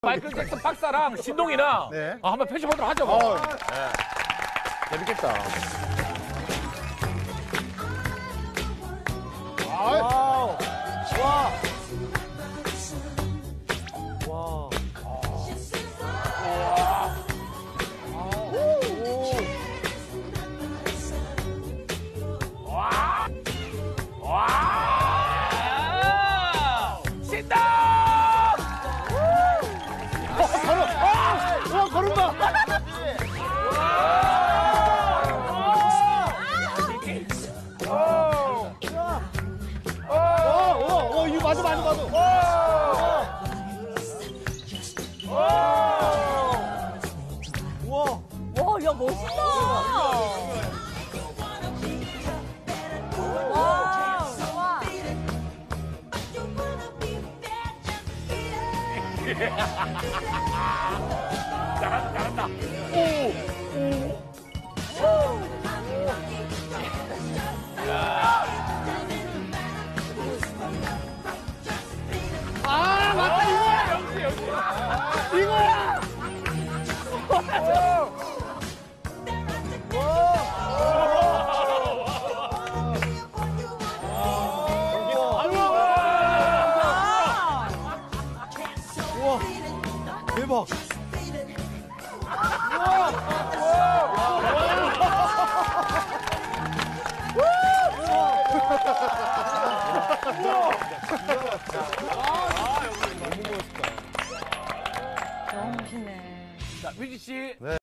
마이클 잭슨 박사랑 신동이랑 네. 한번 펼쳐보도록 하죠. 뭐. 재밌겠다. 와우. 와. 신동! 걸음마. 이거 맞아. 와, 야, 멋있다. 와, 좋아. 잘한다. 아, 맞다, 이거야. 이거야. 대박. 너무 멋있네. 자, 뮤지 씨.